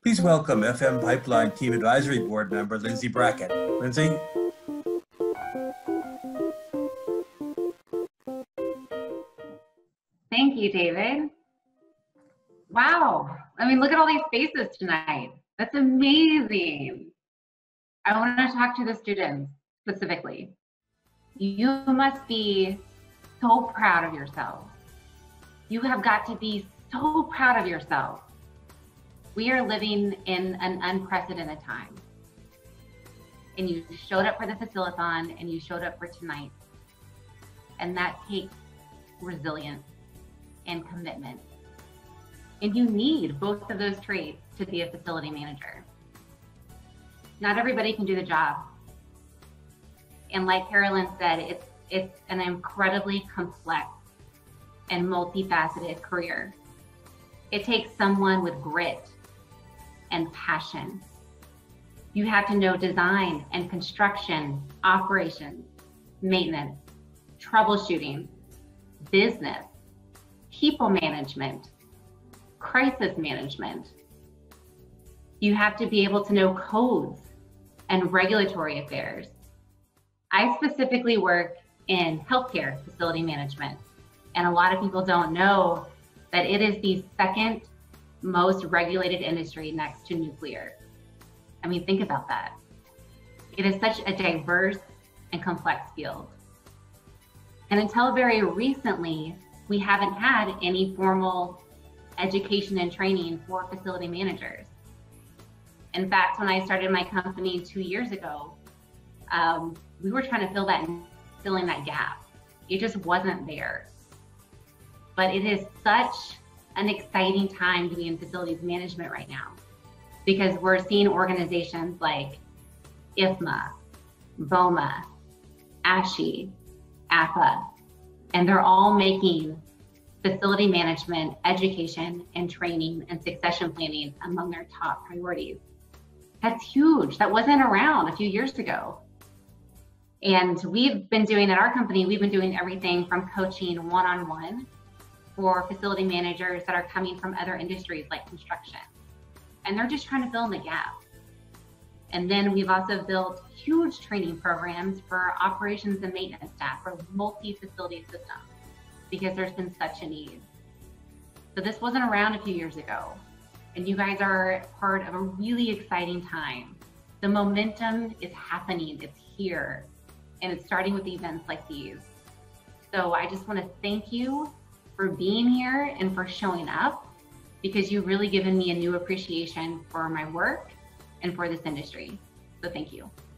Please welcome FM Pipeline Team Advisory Board member, Lindsay Brackett. Lindsay? Thank you, David. Wow. I mean, look at all these faces tonight. That's amazing. I want to talk to the students specifically. You must be so proud of yourselves. You have got to be so proud of yourself. We are living in an unprecedented time. And you showed up for the Facilathon and you showed up for tonight. And that takes resilience and commitment. And you need both of those traits to be a facility manager. Not everybody can do the job. And like Carolyn said, it's an incredibly complex and multifaceted career. It takes someone with grit and passion. You have to know design and construction, operations, maintenance, troubleshooting, business, people management, crisis management. You have to be able to know codes and regulatory affairs. I specifically work in healthcare facility management, and a lot of people don't know that it is the second most regulated industry next to nuclear. I mean, think about that. It is such a diverse and complex field. And until very recently, we haven't had any formal education and training for facility managers. In fact, when I started my company 2 years ago, we were trying to filling that gap. It just wasn't there. But it is such an exciting time to be in facilities management right now, because we're seeing organizations like IFMA, BOMA, ASHI, APA, and they're all making facility management, education, and training and succession planning among their top priorities. That's huge. That wasn't around a few years ago. And we've been doing at our company, we've been doing everything from coaching one-on-one for facility managers that are coming from other industries like construction. And they're just trying to fill in the gap. And then we've also built huge training programs for operations and maintenance staff for multi-facility systems, because there's been such a need. So this wasn't around a few years ago, and you guys are part of a really exciting time. The momentum is happening, it's here, and it's starting with events like these. So I just want to thank you for being here and for showing up, because you've really given me a new appreciation for my work and for this industry. So thank you.